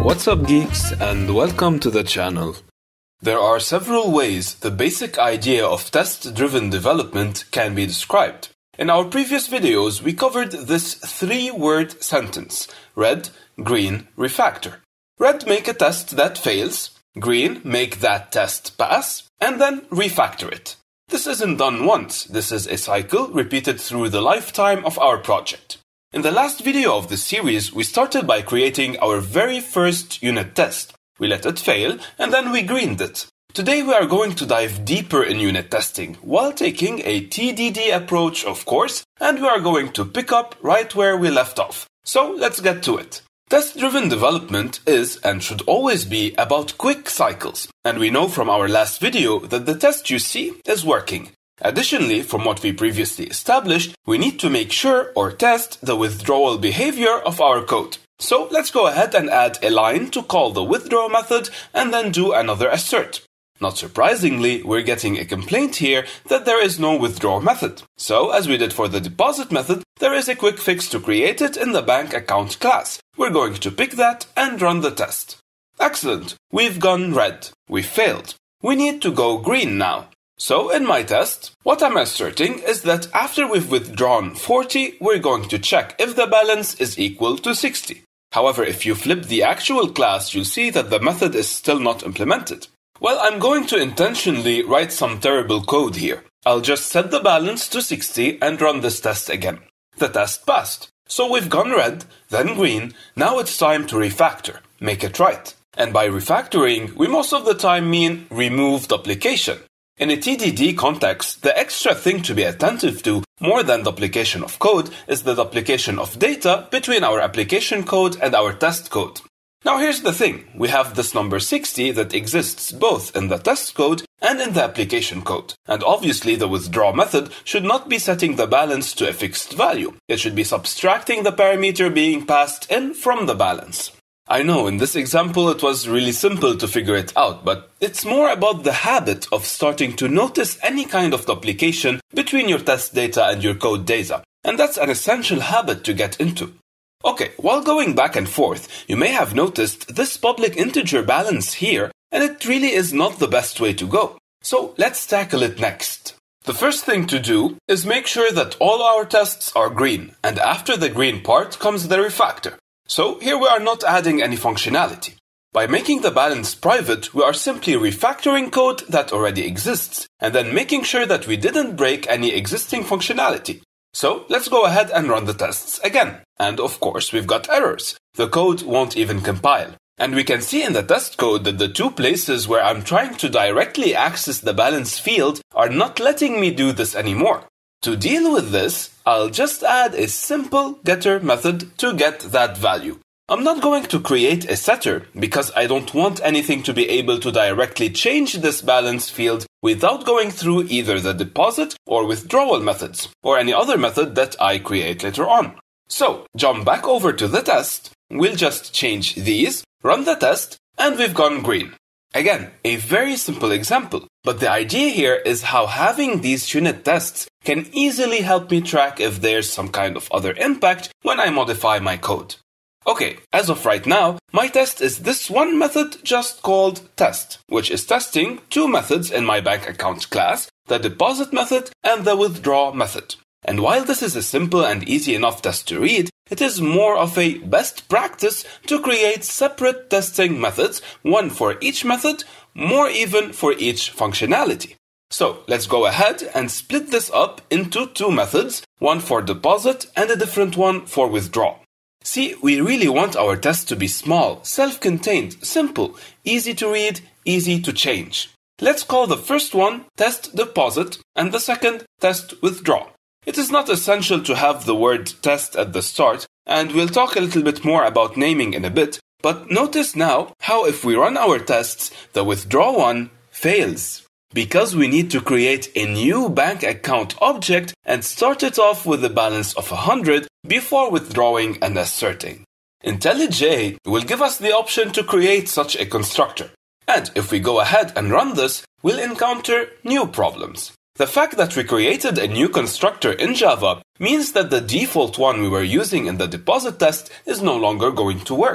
What's up, geeks, and welcome to the channel. There are several ways the basic idea of test-driven development can be described. In our previous videos, we covered this three-word sentence: red, green, refactor. Red, make a test that fails; green, make that test pass; and then refactor it. This isn't done once. This is a cycle repeated through the lifetime of our project. In the last video of this series, we started by creating our very first unit test. We let it fail, and then we greened it. Today we are going to dive deeper in unit testing, while taking a TDD approach, of course, and we are going to pick up right where we left off. So let's get to it. Test-driven development is, and should always be, about quick cycles, and we know from our last video that the test you see is working. Additionally, from what we previously established, we need to make sure or test the withdrawal behavior of our code. So let's go ahead and add a line to call the withdraw method and then do another assert. Not surprisingly, we're getting a complaint here that there is no withdraw method. So, as we did for the deposit method, there is a quick fix to create it in the bank account class. We're going to pick that and run the test. Excellent! We've gone red. We failed. We need to go green now. So, in my test, what I'm asserting is that after we've withdrawn 40, we're going to check if the balance is equal to 60. However, if you flip the actual class, you'll see that the method is still not implemented. Well, I'm going to intentionally write some terrible code here. I'll just set the balance to 60 and run this test again. The test passed. So we've gone red, then green. Now it's time to refactor, make it right. And by refactoring, we most of the time mean remove duplication. In a TDD context, the extra thing to be attentive to, more than duplication of code, is the duplication of data between our application code and our test code. Now here's the thing, we have this number 60 that exists both in the test code and in the application code. And obviously the withdraw method should not be setting the balance to a fixed value. It should be subtracting the parameter being passed in from the balance. I know, in this example it was really simple to figure it out, but it's more about the habit of starting to notice any kind of duplication between your test data and your code data. And that's an essential habit to get into. Okay, while going back and forth, you may have noticed this public integer balance here, and it really is not the best way to go. So let's tackle it next. The first thing to do is make sure that all our tests are green, and after the green part comes the refactor. So here we are not adding any functionality. By making the balance private, we are simply refactoring code that already exists, and then making sure that we didn't break any existing functionality. So let's go ahead and run the tests again. And of course, we've got errors. The code won't even compile. And we can see in the test code that the two places where I'm trying to directly access the balance field are not letting me do this anymore. To deal with this, I'll just add a simple getter method to get that value. I'm not going to create a setter because I don't want anything to be able to directly change this balance field without going through either the deposit or withdrawal methods or any other method that I create later on. So, jump back over to the test, we'll just change these, run the test, and we've gone green. Again, a very simple example, but the idea here is how having these unit tests can easily help me track if there's some kind of other impact when I modify my code. Okay, as of right now, my test is this one method just called test, which is testing two methods in my bank account class, the deposit method and the withdraw method. And while this is a simple and easy enough test to read, it is more of a best practice to create separate testing methods, one for each method, more even for each functionality. So let's go ahead and split this up into two methods, one for deposit and a different one for withdraw. See, we really want our test to be small, self-contained, simple, easy to read, easy to change. Let's call the first one test deposit and the second test withdraw. It is not essential to have the word test at the start, and we'll talk a little bit more about naming in a bit, but notice now how if we run our tests, the withdraw one fails. Because we need to create a new bank account object and start it off with a balance of 100 before withdrawing and asserting. IntelliJ will give us the option to create such a constructor. And if we go ahead and run this, we'll encounter new problems. The fact that we created a new constructor in Java means that the default one we were using in the deposit test is no longer going to work.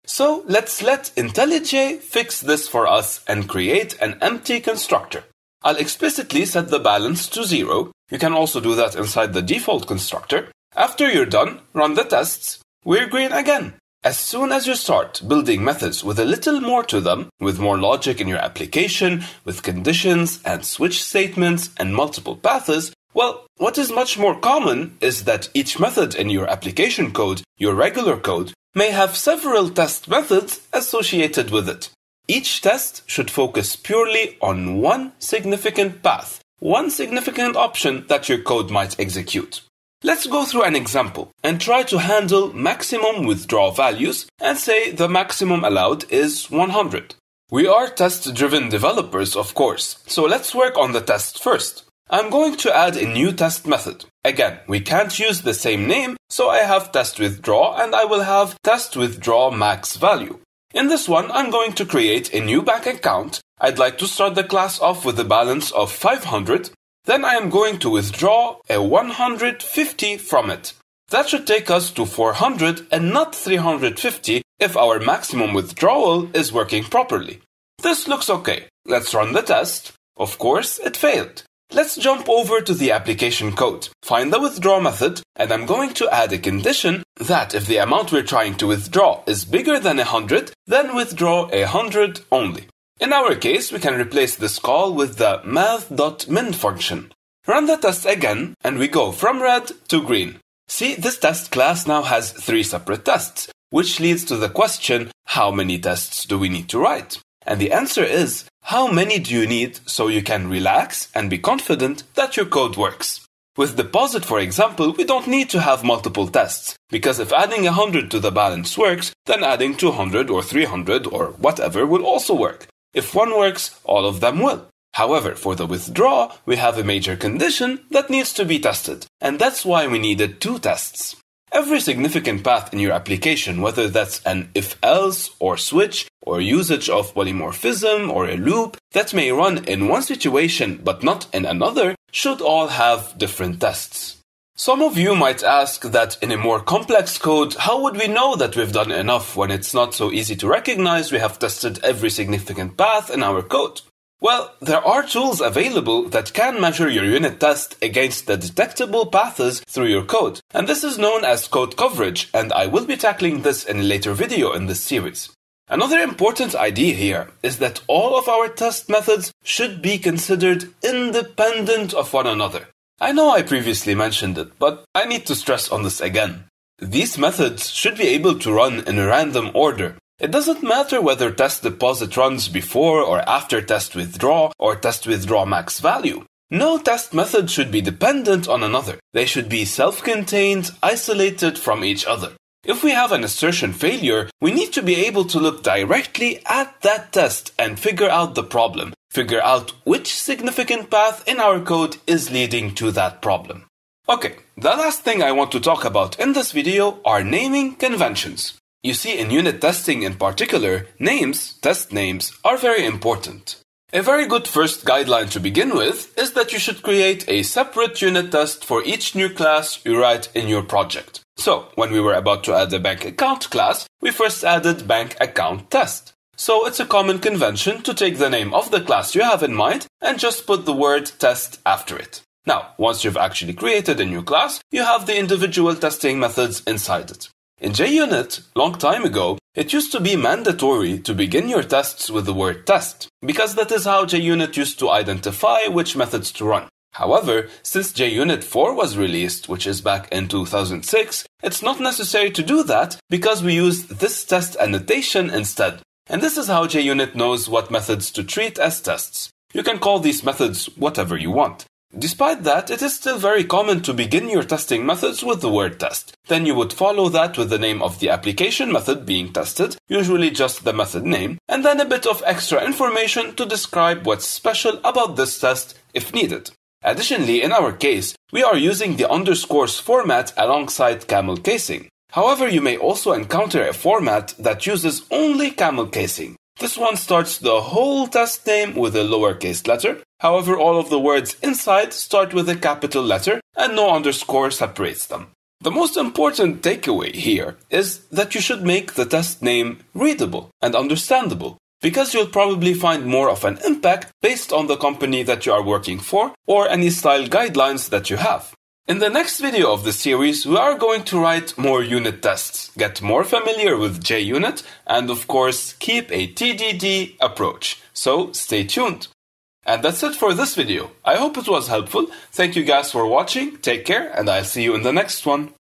So let's let IntelliJ fix this for us and create an empty constructor. I'll explicitly set the balance to 0. You can also do that inside the default constructor. After you're done, run the tests. We're green again. As soon as you start building methods with a little more to them, with more logic in your application, with conditions and switch statements and multiple paths, well, what is much more common is that each method in your application code, your regular code, may have several test methods associated with it. Each test should focus purely on one significant path, one significant option that your code might execute. Let's go through an example and try to handle maximum withdraw values and say the maximum allowed is 100. We are test-driven developers, of course, so let's work on the test first. I'm going to add a new test method. Again, we can't use the same name, so I have test withdraw and I will have test withdraw max value. In this one, I'm going to create a new bank account. I'd like to start the class off with a balance of 500. Then I am going to withdraw a 150 from it. That should take us to 400 and not 350 if our maximum withdrawal is working properly. This looks okay. Let's run the test. Of course, it failed. Let's jump over to the application code, find the withdraw method, and I'm going to add a condition that if the amount we're trying to withdraw is bigger than 100, then withdraw 100 only. In our case, we can replace this call with the math.min function. Run the test again, and we go from red to green. See, this test class now has 3 separate tests, which leads to the question, how many tests do we need to write? And the answer is, how many do you need so you can relax and be confident that your code works? With deposit, for example, we don't need to have multiple tests, because if adding 100 to the balance works, then adding 200 or 300 or whatever will also work. If one works, all of them will. However, for the withdraw, we have a major condition that needs to be tested, and that's why we needed 2 tests. Every significant path in your application, whether that's an if-else or switch or usage of polymorphism or a loop that may run in one situation but not in another, should all have different tests. Some of you might ask that in a more complex code, how would we know that we've done enough when it's not so easy to recognize we have tested every significant path in our code? Well, there are tools available that can measure your unit test against the detectable paths through your code, and this is known as code coverage, and I will be tackling this in a later video in this series. Another important idea here is that all of our test methods should be considered independent of one another. I know I previously mentioned it, but I need to stress on this again. These methods should be able to run in a random order. It doesn't matter whether test deposit runs before or after test withdraw or test withdraw max value. No test method should be dependent on another. They should be self-contained, isolated from each other. If we have an assertion failure, we need to be able to look directly at that test and figure out the problem. Figure out which significant path in our code is leading to that problem. Okay, the last thing I want to talk about in this video are naming conventions. You see, in unit testing in particular, names, test names, are very important. A very good first guideline to begin with is that you should create a separate unit test for each new class you write in your project. So, when we were about to add the bank account class, we first added bank account test. So, it's a common convention to take the name of the class you have in mind and just put the word test after it. Now, once you've actually created a new class, you have the individual testing methods inside it. In JUnit, long time ago, it used to be mandatory to begin your tests with the word test, because that is how JUnit used to identify which methods to run. However, since JUnit 4 was released, which is back in 2006, it's not necessary to do that because we use this test annotation instead. And this is how JUnit knows what methods to treat as tests. You can call these methods whatever you want. Despite that, it is still very common to begin your testing methods with the word test. Then you would follow that with the name of the application method being tested, usually just the method name, and then a bit of extra information to describe what's special about this test if needed. Additionally, in our case, we are using the underscores format alongside camel casing. However, you may also encounter a format that uses only camel casing. This one starts the whole test name with a lowercase letter. However, all of the words inside start with a capital letter and no underscore separates them. The most important takeaway here is that you should make the test name readable and understandable, because you'll probably find more of an impact based on the company that you are working for or any style guidelines that you have. In the next video of the series, we are going to write more unit tests, get more familiar with JUnit, and of course, keep a TDD approach. So stay tuned. And that's it for this video. I hope it was helpful. Thank you guys for watching. Take care, and I'll see you in the next one.